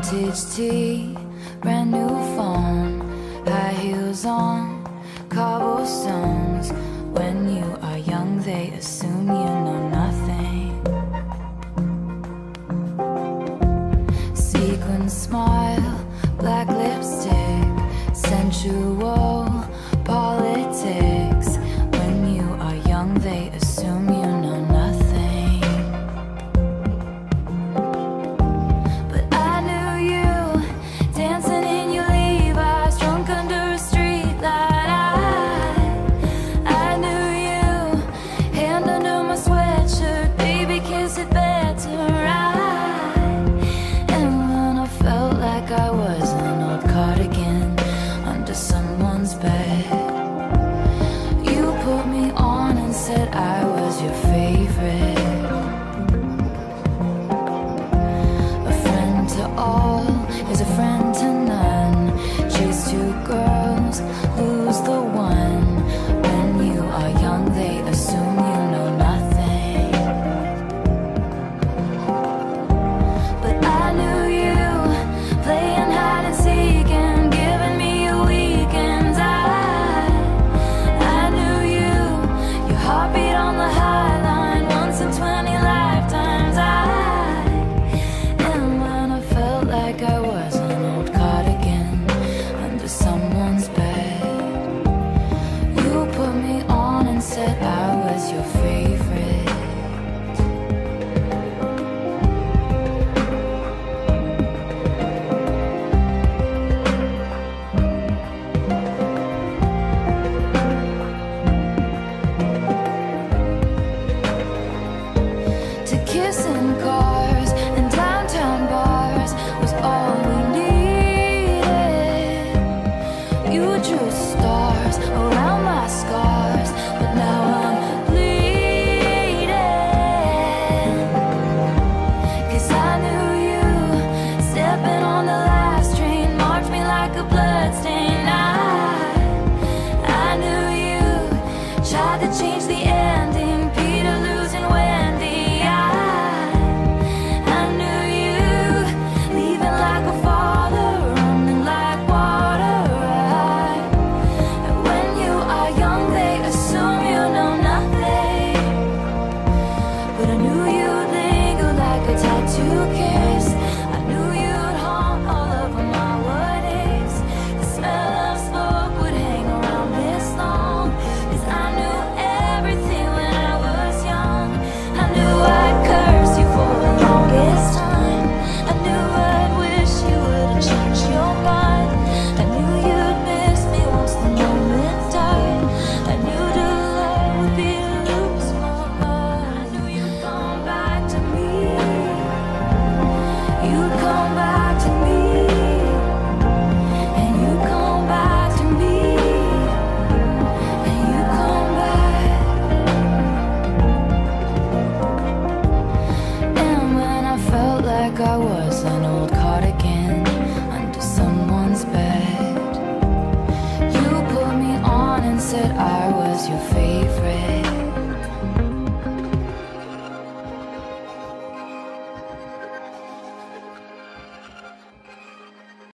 Vintage tea, brand new phone, high heels on, cobblestones. When you are young, they assume you know nothing. Sequin smile, black lipstick, sensual politics. When you are young, they assume you know nothing. I was an old cardigan under someone's bed. You put me on and said I was your favorite. A friend to all is a friend to none. Chase two girls, lose the one. When you are young, they assume you know nothing. But I knew you, playing hide and seek and giving me a weekends. I knew you, your heartbeat on the high line, once in 20 lifetimes. And when I felt like I was an old cardigan under someone's bed, you put me on and said I was your favorite. Kissing cars and